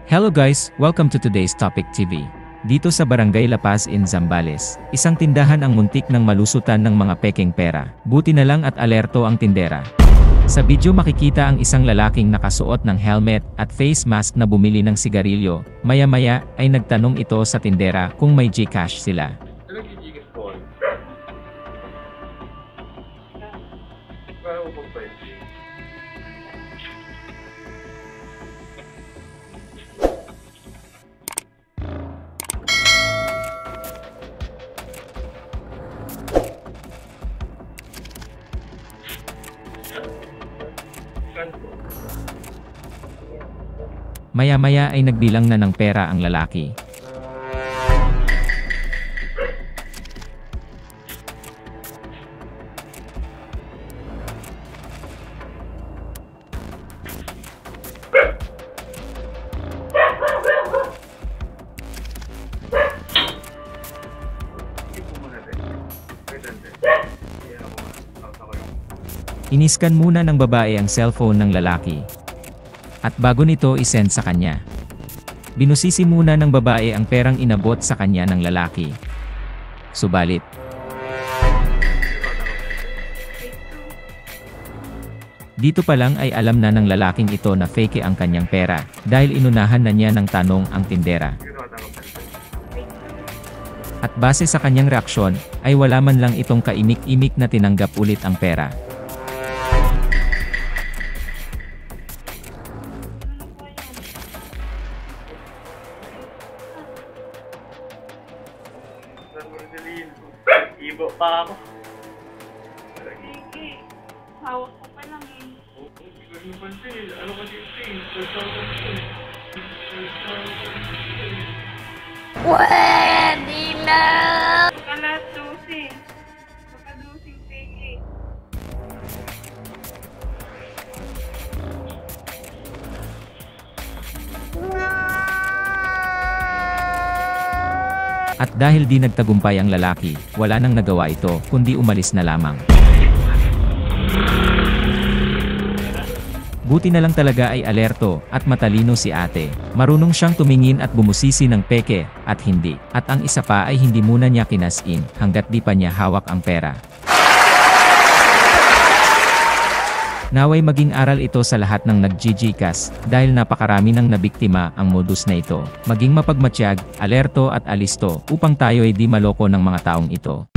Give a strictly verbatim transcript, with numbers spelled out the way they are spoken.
Hello guys, welcome to today's Topic T V. Dito sa Barangay La Paz in Zambales, isang tindahan ang muntik ng malusutan ng mga pekeng pera. Buti na lang at alerto ang tindera. Sa video makikita ang isang lalaking nakasuot ng helmet at face mask na bumili ng sigarilyo. Maya-maya ay nagtanong ito sa tindera kung may Gcash sila. Maya-maya ay nagbilang na ng pera ang lalaki. Iniskan muna ng babae ang cellphone ng lalaki. At bago nito isend sa kanya. Binusisi muna ng babae ang perang inabot sa kanya ng lalaki. Subalit, dito pa lang ay alam na ng lalaking ito na fake ang kanyang pera, dahil inunahan na niya ng tanong ang tindera. At base sa kanyang reaksyon, ay wala man lang itong kaimik-imik na tinanggap ulit ang pera. Ibo pa ako. Sige, hawak ko pa lang eh. Ano kasi ito eh? Pwede na! Kalat dusi. Baka dusing peke. At dahil di nagtagumpay ang lalaki, wala nang nagawa ito, kundi umalis na lamang. Buti na lang talaga ay alerto, at matalino si ate. Marunong siyang tumingin at bumusisi ng peke, at hindi. At ang isa pa ay hindi muna niya kinasin, hanggat di pa niya hawak ang pera. Naway maging aral ito sa lahat ng nag-Gcash, dahil napakarami ng nabiktima ang modus na ito. Maging mapagmatsyag, alerto at alisto, upang tayo ay di maloko ng mga taong ito.